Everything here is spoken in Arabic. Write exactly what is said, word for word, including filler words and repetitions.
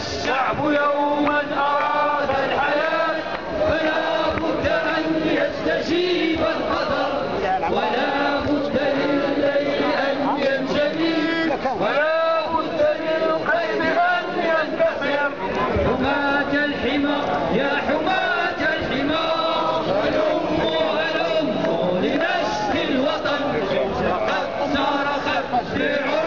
الشعب يوما أراد الحياة فلا بد أن يستجيب القدر، ولا بد للليل أن ينجلي، ولا بد للقيم أن ينكسر. حماة الحمى يا حماة الحمى هلموا هلموا لنشر الوطن، فقد صار خفيع